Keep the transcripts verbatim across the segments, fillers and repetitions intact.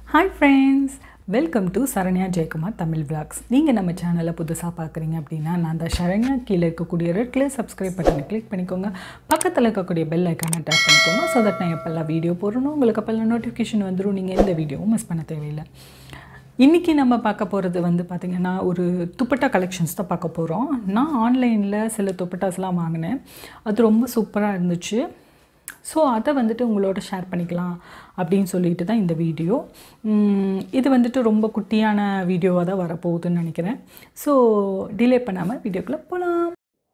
Hi friends, welcome to Saranya Jaikumar Tamil vlogs. நீங்க நம்ம சேனலை புதுசா பார்க்கறீங்க அப்படினா நான் தான் ஷரண்யா. கீழ இருக்கக்கூடிய ரெட் கலர் subscribe பட்டனை கிளிக் பண்ணிக்கோங்க. பக்கத்துல இருக்கக்கூடிய பெல் ஐகானை டேப் பண்ணிக்கோங்க so that நான் எப்பெல்லாம் வீடியோ போடுறனோ உங்களுக்கு அப்பெல்லாம் நோட்டிஃபிகேஷன் வந்துரும். நீங்க எந்த வீடியோவும் மிஸ் பண்ண தேவையில்லை. இன்னைக்கு நம்ம பார்க்க போறது வந்து பாத்தீங்கன்னா ஒரு துப்பட்டா கலெக்ஷன்ஸ் தான் பார்க்க போறோம். நான் ஆன்லைன்ல சில துப்பட்டாஸ்லாம் வாங்குனேன். அது ரொம்ப சூப்பரா இருந்துச்சு. ஸோ அதை வந்துட்டு உங்களோட ஷேர் பண்ணிக்கலாம் அப்படின்னு சொல்லிட்டு தான் இந்த வீடியோ. இது வந்துட்டு ரொம்ப குட்டியான வீடியோவாக தான் வரப்போகுதுன்னு நினைக்கிறேன். ஸோ டிலே பண்ணாமல் வீடியோக்குள்ளே போகலாம்.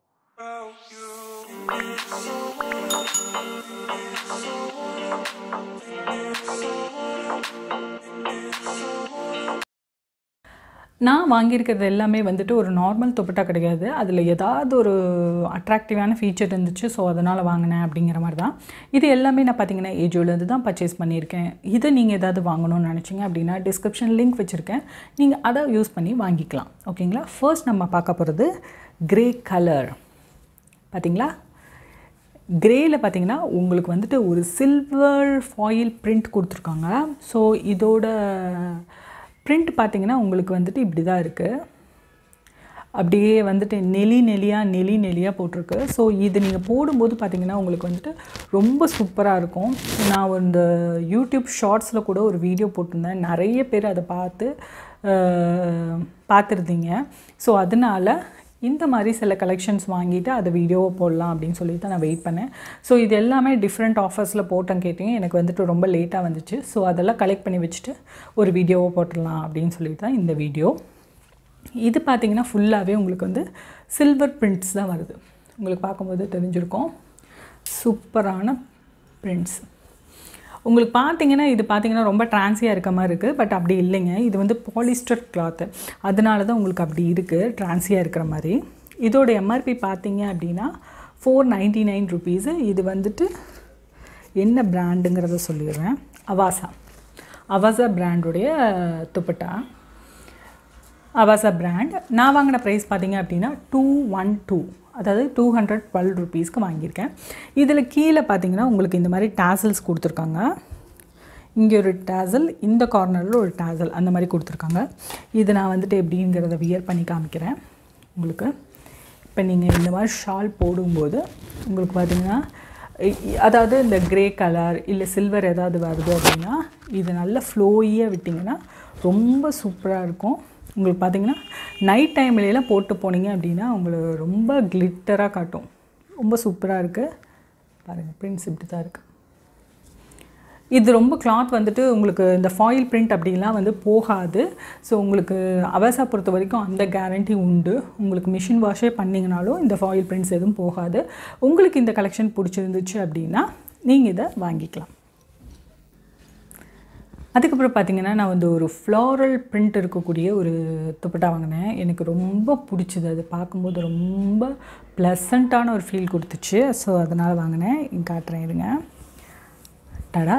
நான் வாங்கியிருக்கிறது எல்லாமே வந்துட்டு ஒரு நார்மல் துப்பட்டா கிடையாது. அதில் ஏதாவது ஒரு அட்ராக்டிவான ஃபீச்சர் இருந்துச்சு. ஸோ அதனால் வாங்கினேன் அப்படிங்கிற மாதிரி தான். இது எல்லாமே நான் பார்த்தீங்கன்னா ஏஜோலேருந்து தான் பர்ச்சேஸ் பண்ணியிருக்கேன். இதை நீங்கள் ஏதாவது வாங்கணும்னு நினச்சிங்க அப்படின்னா டிஸ்கிரிப்ஷன் லிங்க் வச்சுருக்கேன். நீங்கள் அதை யூஸ் பண்ணி வாங்கிக்கலாம். ஓகேங்களா? ஃபர்ஸ்ட் நம்ம பார்க்க போகிறது கிரே கலர். பார்த்தீங்களா? கிரேயில் பார்த்தீங்கன்னா உங்களுக்கு வந்துட்டு ஒரு சில்வர் ஃபாயில் பிரிண்ட் கொடுத்துருக்காங்க. ஸோ இதோட பிரிண்ட் பார்த்தீங்கன்னா உங்களுக்கு வந்துட்டு இப்படி தான் இருக்குது. அப்படியே வந்துட்டு நெலி நெலியாக நெலி நெலியாக போட்டிருக்கு. ஸோ இது நீங்கள் போடும்போது பார்த்தீங்கன்னா உங்களுக்கு வந்துட்டு ரொம்ப சூப்பராக இருக்கும். நான் இந்த யூடியூப் ஷார்ட்ஸில் கூட ஒரு வீடியோ போட்டிருந்தேன். நிறைய பேர் அதை பார்த்து பார்த்துருந்தீங்க. ஸோ அதனால் இந்த மாதிரி சில கலெக்ஷன்ஸ் வாங்கிட்டு அதை வீடியோவை போடலாம் அப்படின்னு சொல்லி தான் நான் வெயிட் பண்ணேன். ஸோ இது எல்லாமே டிஃப்ரெண்ட் ஆஃபர்ஸில் போட்டேன் கேட்டிங்க. எனக்கு வந்துட்டு ரொம்ப லேட்டாக வந்துச்சு. ஸோ அதெல்லாம் கலெக்ட் பண்ணி வச்சுட்டு ஒரு வீடியோவை போட்டுடலாம் அப்படின்னு சொல்லி தான் இந்த வீடியோ. இது பார்த்திங்கன்னா ஃபுல்லாகவே உங்களுக்கு வந்து சில்வர் பிரிண்ட்ஸ் தான் வருது. உங்களுக்கு பார்க்கும்போது தெரிஞ்சிருக்கும். சூப்பரான பிரிண்ட்ஸ். உங்களுக்கு பார்த்தீங்கன்னா இது பார்த்தீங்கன்னா ரொம்ப ட்ரான்ஸியாக இருக்க மாதிரி இருக்குது. பட் அப்படி இல்லைங்க. இது வந்து பாலிஸ்டர் கிளாத்து. அதனால தான் உங்களுக்கு அப்படி இருக்குது, ட்ரான்ஸியாக இருக்கிற மாதிரி. இதோட எம்ஆர்பி பார்த்தீங்க அப்படின்னா ஃபோர் நைன்ட்டி நைன் ருபீஸு. இது வந்துட்டு என்ன பிராண்டுங்கிறத சொல்லிடுறேன். அவாசா அவாசா பிராண்டுடைய துப்பட்டா. அவாசா பிராண்ட். நான் வாங்கின ப்ரைஸ் பார்த்தீங்க அப்படின்னா டூ ஒன் டூ அதாவது டூ ஹண்ட்ரட் டுவெல் ருபீஸ்க்கு வாங்கியிருக்கேன். இதில் கீழே பார்த்தீங்கன்னா உங்களுக்கு இந்த மாதிரி டேசல்ஸ் கொடுத்துருக்காங்க. இங்கே ஒரு டேசல், இந்த கார்னரில் ஒரு டேசல், அந்த மாதிரி கொடுத்துருக்காங்க. இது நான் வந்துட்டு எப்படிங்கிறத வியர் பண்ணி காமிக்கிறேன் உங்களுக்கு. இப்போ நீங்கள் இந்த மாதிரி ஷால் போடும்போது உங்களுக்கு பார்த்தீங்கன்னா அதாவது இந்த க்ரே கலர் இல்லை சில்வர் ஏதாவது வருது அப்படின்னா இது நல்லா ஃப்ளோயியாக விட்டிங்கன்னா ரொம்ப சூப்பராக இருக்கும். உங்களுக்கு பார்த்தீங்கன்னா நைட் டைம்லாம் போட்டு போனீங்க அப்படின்னா உங்களுக்கு ரொம்ப கிளிட்டராக காட்டும். ரொம்ப சூப்பராக இருக்குது. பாருங்கள், பிரிண்ட்ஸ் இப்படி தான் இருக்குது. இது ரொம்ப கிளாத் வந்துட்டு உங்களுக்கு இந்த ஃபாயில் பிரிண்ட் அப்படிலாம் வந்து போகாது. ஸோ உங்களுக்கு அவசா பொறுத்த வரைக்கும் அந்த கேரண்டி உண்டு. உங்களுக்கு மிஷின் வாஷே பண்ணிங்கனாலும் இந்த ஃபாயில் பிரிண்ட்ஸ் எதுவும் போகாது. உங்களுக்கு இந்த கலெக்ஷன் பிடிச்சிருந்துச்சு அப்படின்னா நீங்கள் இதை வாங்கிக்கலாம். அதுக்கப்புறம் பார்த்திங்கன்னா நான் வந்து ஒரு ஃப்ளாரல் பிரிண்ட் இருக்கக்கூடிய ஒரு துப்பட்டா வாங்கினேன். எனக்கு ரொம்ப பிடிச்சிது. அது பார்க்கும்போது ரொம்ப ப்ளசண்ட்டான ஒரு ஃபீல் கொடுத்துச்சு. ஸோ அதனால் வாங்கினேன். காட்டுறேன் இருங்க. டடா!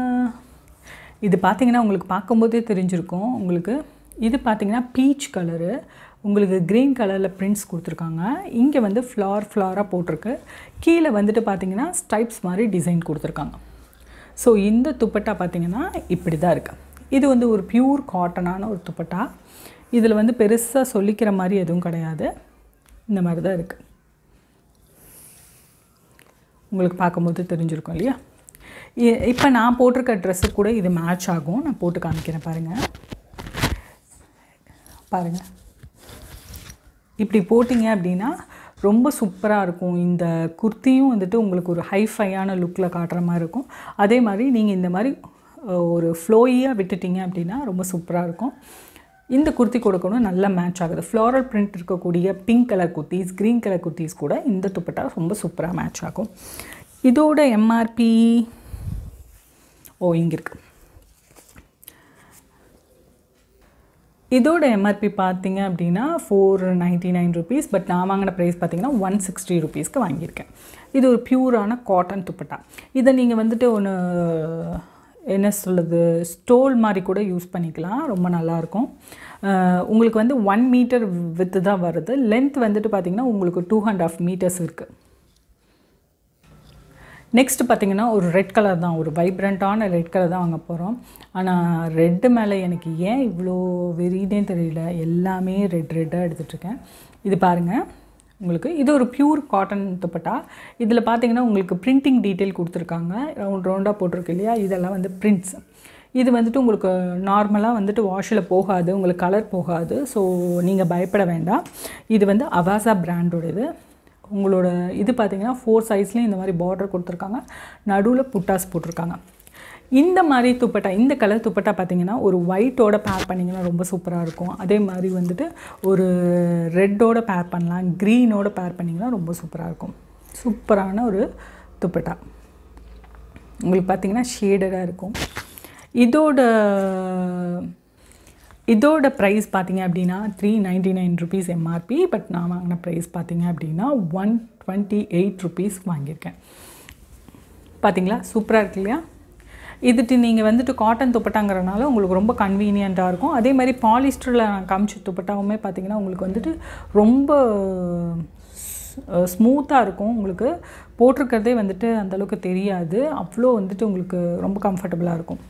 இது பார்த்திங்கன்னா உங்களுக்கு பார்க்கும்போதே தெரிஞ்சிருக்கும். உங்களுக்கு இது பார்த்திங்கன்னா பீச் கலரு. உங்களுக்கு க்ரீன் கலரில் பிரிண்ட்ஸ் கொடுத்துருக்காங்க. இங்கே வந்து ஃப்ளார் ஃப்ளாராக போட்டிருக்கு. கீழே வந்துட்டு பார்த்திங்கன்னா ஸ்டைப்ஸ் மாதிரி டிசைன் கொடுத்துருக்காங்க. ஸோ இந்த துப்பட்டா பார்த்திங்கன்னா இப்படி தான் இருக்குது. இது வந்து ஒரு பியூர் காட்டனான ஒரு துப்பட்டா. இதில் வந்து பெருசாக சொல்லிக்கிற மாதிரி எதுவும் கிடையாது. இந்த மாதிரி தான் இருக்குது. உங்களுக்கு பார்க்கும்போது தெரிஞ்சிருக்கும் இல்லையா? இப்போ நான் போட்டிருக்க ட்ரெஸ்ஸு கூட இது மேட்ச் ஆகும். நான் போட்டு காமிக்கிறேன் பாருங்கள். பாருங்கள், இப்படி போட்டிங்க அப்படின்னா ரொம்ப சூப்பராக இருக்கும். இந்த குர்த்தியும் வந்துட்டு உங்களுக்கு ஒரு ஹைஃபையான லுக்கில் காட்டுற மாதிரி இருக்கும். அதே மாதிரி நீங்கள் இந்த மாதிரி ஒரு ஃப்ளோயியாக விட்டுட்டிங்க அப்படின்னா ரொம்ப சூப்பராக இருக்கும். இந்த குர்த்தி கொடுக்கணும் நல்லா மேட்ச் ஆகுது. ஃப்ளாரல் பிரிண்ட் இருக்கக்கூடிய pink colour kurtis, green colour kurtis கூட இந்த துப்பட்டா ரொம்ப சூப்பராக மேட்ச் ஆகும். இதோட எம்ஆர்பி ஓ இங்கே இருக்குது. இதோட எம்ஆர்பி பார்த்தீங்க அப்படின்னா four ninety nine rupees. But நான் வாங்கின ப்ரைஸ் பார்த்தீங்கன்னா ஒன் சிக்ஸ்டி ருபீஸ்க்கு வாங்கியிருக்கேன். இது ஒரு பியூரான காட்டன் துப்பட்டா. இதை நீங்கள் வந்துட்டு ஒன்று என்ன சொல்லுது ஸ்டோல் மாதிரி கூட யூஸ் பண்ணிக்கலாம். ரொம்ப நல்லாயிருக்கும். உங்களுக்கு வந்து ஒன் மீட்டர் வித்து தான் வருது. லென்த் வந்துட்டு பார்த்திங்கன்னா உங்களுக்கு டூ அண்ட் ஆஃப் மீட்டர்ஸ் இருக்குது. நெக்ஸ்ட் பார்த்தீங்கன்னா ஒரு ரெட் கலர் தான், ஒரு வைப்ரண்ட்டான ரெட் கலர் தான் வாங்க போகிறோம். ஆனால் ரெட்டு மேலே எனக்கு ஏன் இவ்வளோ வெறினே தெரியல, எல்லாமே ரெட் ரெட்டாக எடுத்துகிட்ருக்கேன். இது பாருங்கள், உங்களுக்கு இது ஒரு பியூர் காட்டன் துப்பட்டா. இதில் பார்த்தீங்கன்னா உங்களுக்கு பிரிண்டிங் டீட்டெயில் கொடுத்துருக்காங்க, ரவுண்ட் ரவுண்டாக போட்டிருக்கு இல்லையா, இதெல்லாம் வந்து பிரிண்ட்ஸ். இது வந்துட்டு உங்களுக்கு நார்மலாக வந்துட்டு வாஷில் போகாது, உங்களுக்கு கலர் போகாது. ஸோ நீங்கள் பயப்பட வேண்டாம். இது வந்து அவாசா பிராண்டோடது. உங்களோட இது பார்த்தீங்கன்னா ஃபோர் சைஸ்லேயும் இந்த மாதிரி பார்டர் கொடுத்துருக்காங்க, நடுவில் புட்டாஸ் போட்டிருக்காங்க. இந்த மாதிரி துப்பட்டா, இந்த கலர் துப்பட்டா பார்த்தீங்கன்னா ஒரு ஒயிட்டோட பேர் பண்ணிங்கன்னா ரொம்ப சூப்பராக இருக்கும். அதே மாதிரி வந்துட்டு ஒரு ரெட்டோட பேர் பண்ணலாம், க்ரீனோட பேர் பண்ணிங்கன்னா ரொம்ப சூப்பராக இருக்கும். சூப்பரான ஒரு துப்பட்டா உங்களுக்கு பார்த்தீங்கன்னா ஷேடடாக இருக்கும். இதோட இதோட ப்ரைஸ் பார்த்தீங்க அப்படின்னா three ninety nine rupees MRP. But நான் வாங்கின ப்ரைஸ் பார்த்தீங்க அப்படின்னா ஒன் டுவெண்ட்டி எயிட் ருபீஸ் வாங்கியிருக்கேன். பார்த்தீங்களா, சூப்பராக இருக்கு இல்லையா? இதுட்டு நீங்கள் வந்துட்டு காட்டன் துப்பட்டாங்கிறனால உங்களுக்கு ரொம்ப கன்வீனியண்ட்டாக இருக்கும். அதே மாதிரி பாலிஸ்டரில் நான் காமிச்ச துப்பட்டாவுமே பார்த்தீங்கன்னா உங்களுக்கு வந்துட்டு ரொம்ப ஸ்மூத்தாக இருக்கும். உங்களுக்கு போட்டிருக்கிறதே வந்துட்டு அந்தளவுக்கு தெரியாது, அவ்வளோ வந்துட்டு உங்களுக்கு ரொம்ப கம்ஃபர்டபுளாக இருக்கும்.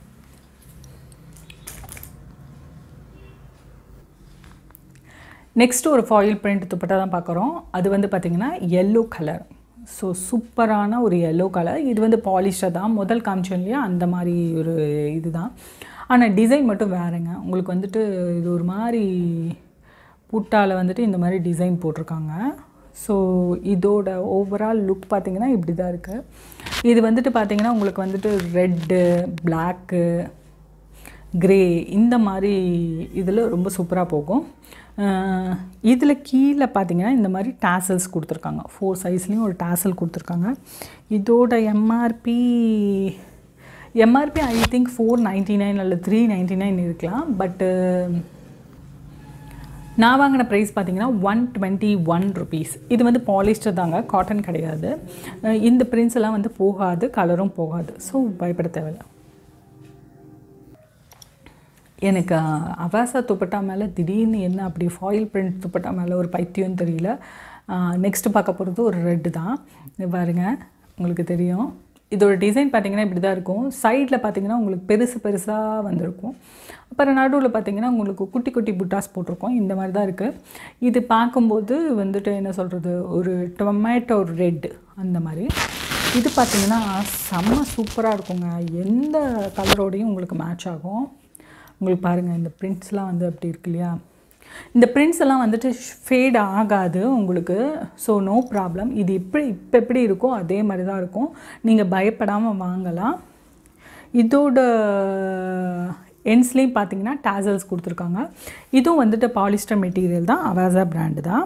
நெக்ஸ்ட்டு ஒரு ஃபாயில் பிரிண்ட் துப்பட்டா தான் பார்க்குறோம். அது வந்து பார்த்திங்கன்னா எல்லோ கலர். ஸோ சூப்பரான ஒரு எல்லோ கலர். இது வந்து பாலிஸ்டர் தான், முதல் காமிச்சோம் இல்லையா அந்த மாதிரி ஒரு இது தான். ஆனால் டிசைன் மட்டும் வேறுங்க. உங்களுக்கு வந்துட்டு இது ஒரு மாதிரி புட்டாவில் வந்துட்டு இந்த மாதிரி டிசைன் போட்டிருக்காங்க. ஸோ இதோட ஓவரால் லுக் பார்த்திங்கன்னா இப்படி தான் இருக்குது. இது வந்துட்டு பார்த்திங்கன்னா உங்களுக்கு வந்துட்டு ரெட்டு, பிளாக்கு, கிரே இந்த மாதிரி இதில் ரொம்ப சூப்பராக போகும். இதில் கீழே பார்த்தீங்கன்னா இந்த மாதிரி டாசல்ஸ் கொடுத்துருக்காங்க, ஃபோர் சைஸ்லேயும் ஒரு டாசல் கொடுத்துருக்காங்க. இதோட MRP MRP I think four ninety nine அல்ல த்ரீ நைன்ட்டி நைன் இருக்கலாம். பட்டு நான் வாங்கின ப்ரைஸ் பார்த்தீங்கன்னா ஒன் டுவெண்ட்டி ஒன் ருபீஸ். இது வந்து பாலிஸ்டர் தாங்க, காட்டன் கிடையாது. இந்த பிரிண்ட்ஸ் எல்லாம் வந்து போகாது, கலரும் போகாது. ஸோ பயப்பட தேவையில்லை. எனக்கு அவாசா துப்பட்டா மேலே திடீர்னு என்ன அப்படி ஃபாயில் பிரிண்ட் துப்பட்டா மேலே ஒரு பைத்தியம் தெரியல. நெக்ஸ்ட்டு பார்க்க போகிறது ஒரு ரெட்டு தான். பாருங்க, உங்களுக்கு தெரியும். இதோட டிசைன் பார்த்திங்கன்னா இப்படி தான் இருக்கும். சைடில் பார்த்திங்கன்னா உங்களுக்கு பெருசு பெருசாக வந்திருக்கும். அப்புறம் நடுவில் பார்த்திங்கன்னா உங்களுக்கு குட்டி குட்டி புட்டாஸ் போட்டிருக்கோம். இந்த மாதிரி தான் இருக்குது. இது பார்க்கும்போது வந்துட்டு என்ன சொல்கிறது, ஒரு டொமேட்டோ ரெட் அந்த மாதிரி. இது பார்த்திங்கன்னா செம்ம சூப்பராக இருக்குங்க. எந்த கலரோடையும் உங்களுக்கு மேட்ச் ஆகும். உங்களுக்கு பாருங்கள், இந்த பிரிண்ட்ஸ்லாம் வந்து அப்படி இருக்கு இல்லையா, இந்த பிரிண்ட்ஸ் எல்லாம் வந்துட்டு ஃபேட் ஆகாது உங்களுக்கு. So no problem. இது எப்படி இப்போ எப்படி இருக்கோ அதே மாதிரி தான் இருக்கும். நீங்கள் பயப்படாமல் வாங்கலாம். இதோட எண்ட்ஸ்லேயும் பார்த்தீங்கன்னா டாசல்ஸ் கொடுத்துருக்காங்க. இதுவும் வந்துட்டு பாலிஸ்டர் மெட்டீரியல் தான், அவாசா பிராண்டு தான்.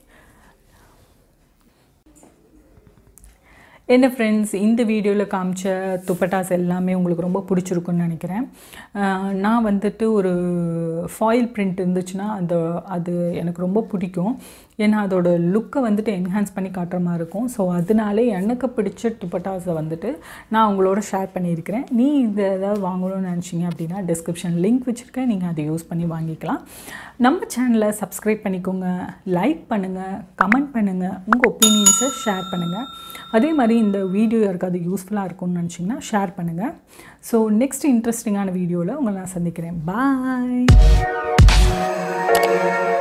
என்ன ஃப்ரெண்ட்ஸ், இந்த வீடியோவில் காமிச்ச துப்பட்டாஸ் எல்லாமே உங்களுக்கு ரொம்ப பிடிச்சிருக்குன்னு நினைக்கிறேன். நான் வந்துட்டு ஒரு ஃபாயில் பிரிண்ட் இருந்துச்சுன்னா அந்த அது எனக்கு ரொம்ப பிடிக்கும். ஏன்னா அதோட லுக்கை வந்துட்டு என்ஹான்ஸ் பண்ணி காட்டுற மாதிரி இருக்கும். ஸோ அதனாலே எனக்கு பிடிச்ச துப்பட்டாஸை வந்துட்டு நான் உங்களோட ஷேர் பண்ணியிருக்கிறேன். நீ இதை ஏதாவது வாங்கணும்னு நினச்சிங்க அப்படின்னா டிஸ்கிரிப்ஷன் லிங்க் வச்சுருக்கேன், நீங்கள் அதை யூஸ் பண்ணி வாங்கிக்கலாம். நம்ம சேனலை சப்ஸ்கிரைப் பண்ணிக்கோங்க, லைக் பண்ணுங்கள், கமெண்ட் பண்ணுங்கள், உங்கள் ஒப்பீனியன்ஸை ஷேர் பண்ணுங்கள். அதே மாதிரி இந்த வீடியோ யாருக்காவது யூஸ்ஃபுல்லாக இருக்கும்னு நினச்சிங்கன்னா ஷேர் பண்ணுங்கள். ஸோ நெக்ஸ்ட் இன்ட்ரெஸ்டிங்கான வீடியோவில் உங்களை நான் சந்திக்கிறேன். பாய்.